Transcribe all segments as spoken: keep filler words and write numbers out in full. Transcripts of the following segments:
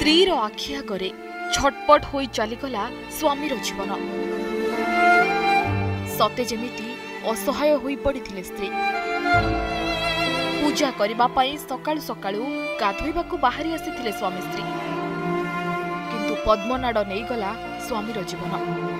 स्त्रीर आखि आगरे छटपट हो चलीगला स्वामीर जीवन। सते जेमिति असहाय होई पड़िथिले स्त्री। पूजा करिबा पई सकाळु सकाळु गाधोइबाकु बाहरी आसीथिले स्वामी स्त्री, किंतु पद्मनाड़ नहीं गला स्वामीर जीवन।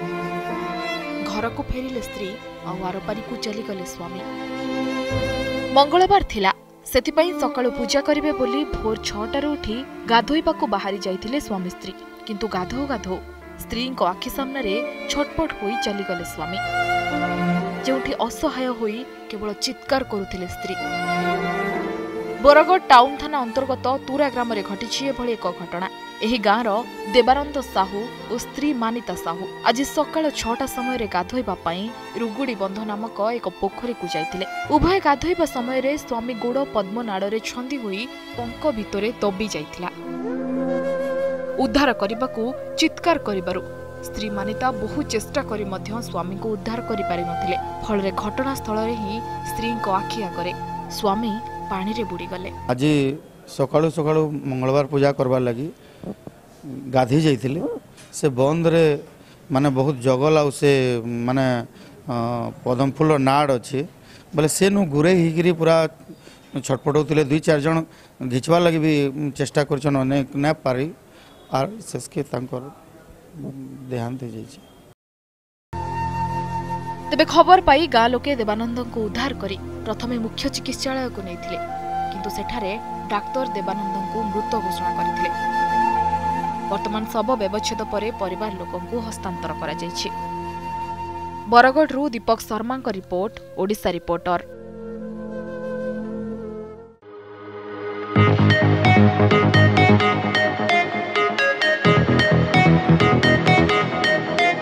घर को फेरिले स्त्री और आरपारी को चलीगले स्वामी। मंगलवार थिला, सेतिपई सकाळु पूजा करिवे बोली भोर छटारू उठी गाधोइबाकु बाहरी जाइथिले स्वामी स्त्री, किंतु गाधो गाधो स्त्री को आखि सामने रे छटपट होई चलीगले स्वामी, जोठी असहाय होई केवल चित्कार करुथिले स्त्री। बरगढ़ टाउन थाना अंतर्गत तुरा ग्राम रे घटिछि एभଳି एक घटना। एही गाँर देवानंद साहू और स्त्री मानिता साहू आज सकाळ छटा समय रे गाधोइबा पई रुगुड़ी बंध नामक एक पोखरी को जाइतिले। उभय गाधोइबा समय रे स्वामी गोड़ पद्मनाड़ रे छंदी होई पंक भितरे दबी जाइतिला। उद्धार करबाकू चित्कार करिबारु स्त्री मानिता बहु चेष्टा करी मध्य स्वामी को उद्धार करि पारि नथिले। फल रे घटनास्थल रे ही स्त्री को आखि आगरे स्वामी पानी रे बुड़ी गले। आज सकाळु सकाळु मंगलवार पूजा करबार लगी गाधी जाइथिले। से बंद रे माने बहुत जगल आउ से माने पदम फूल नाड़ अच्छे बोले से नु गुरे हिगिरी पूरा छटपट होते दुई चार जन घिचवार लगी भी चेष्टा कर अनेक ना पारी आर शेषके देहांत हो जाइए। तेबे खबर पाई गाँ लोके देवानंद को उद्धार करी प्रथमे मुख्य चिकित्सालय को नैथिले, किंतु सेठारे डाक्तर देवानंद को मृत घोषणा करथिले। वर्तमान शव व्यवच्छेद परे परिवार लोकों को हस्तांतर करा जायछि। बरगढ़ रु दीपक शर्मा रिपोर्ट, ओडिशा रिपोर्टर।